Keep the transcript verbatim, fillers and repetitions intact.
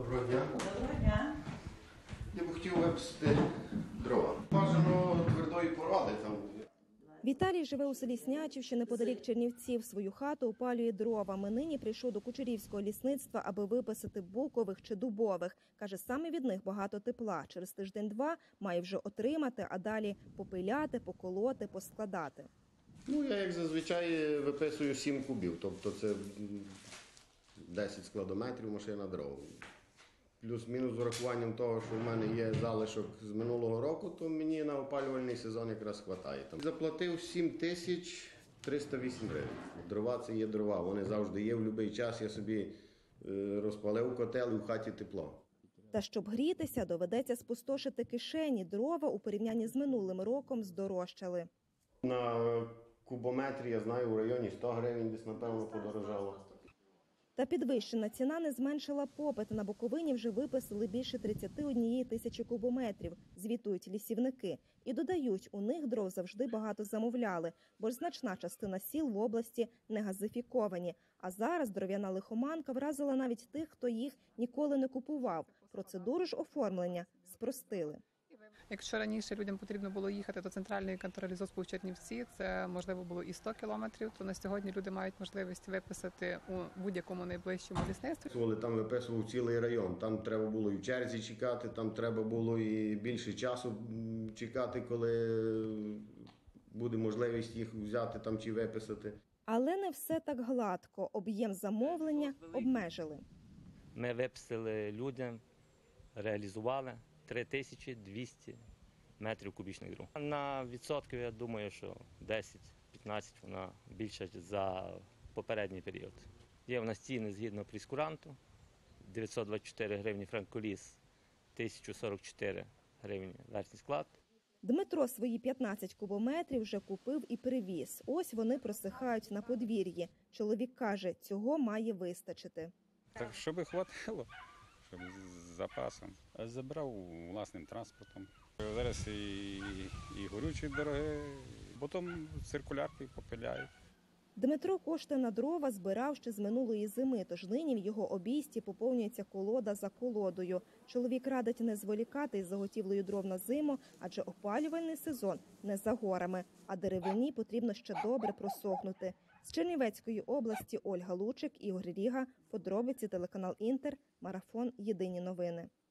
Доброго дня. Доброго дня. Я б хотів виписати дрова. Бажано твердої породи там. Віталій живе у селі Снячів, неподалік Чернівців. Свою хату опалює дровами. Нині прийшов до Кучерівського лісництва, аби виписати букових чи дубових. Каже, саме від них багато тепла. Через тиждень-два має вже отримати, а далі попиляти, поколоти, поскладати. Ну, я, як зазвичай, виписую сім кубів, тобто це десять складометрів машина дров. Плюс-мінус з урахуванням того, що в мене є залишок з минулого року, то мені на опалювальний сезон якраз вистачає. Заплатив сім тисяч триста вісім гривень. Дрова – це є дрова, вони завжди є, в будь-який час я собі розпалив котел і в хаті тепло. Та щоб грітися, доведеться спустошити кишені. Дрова у порівнянні з минулим роком здорожчали. На кубометрі, я знаю, в районі сто гривень десь, напевно, подорожало. Та підвищена ціна не зменшила попит. На Буковині вже виписали більше тридцять однієї тисячі кубометрів, звітують лісівники. І додають, у них дров завжди багато замовляли, бо ж значна частина сіл в області не газифіковані. А зараз дров'яна лихоманка вразила навіть тих, хто їх ніколи не купував. Процедуру ж оформлення спростили. Якщо раніше людям потрібно було їхати до центральної контролізоспу в Чернівці, це можливо було і сто кілометрів, то на сьогодні люди мають можливість виписати у будь-якому найближчому лісництві. Коли там виписував цілий район, там треба було і в черзі чекати, там треба було і більше часу чекати, коли буде можливість їх взяти там чи виписати. Але не все так гладко. Об'єм замовлення обмежили. Ми виписали людям, реалізували три тисячі двісті метрів кубічних дров. На відсотків, я думаю, що десять-п'ятнадцять вона більша за попередній період. Є в нас ціни згідно прейскуранту, дев'ятсот двадцять чотири гривні франколіс, тисяча сорок чотири гривні верхній склад. Дмитро свої п'ятнадцять кубометрів вже купив і привіз. Ось вони просихають на подвір'ї. Чоловік каже, цього має вистачити. Так, щоб хватило, щоб з запасом. Забрав власним транспортом. Зараз і, і горючі дороги, потім циркуляркою попиляють. Дмитро кошти на дрова збирав ще з минулої зими, тож нині в його обійсті поповнюється колода за колодою. Чоловік радить не зволікати із заготівлею дров на зиму, адже опалювальний сезон не за горами, а деревині потрібно ще добре просохнути. З Чернівецької області Ольга Лучик, Ігор Ріга, подробиці, телеканал Інтер, марафон «Єдині новини».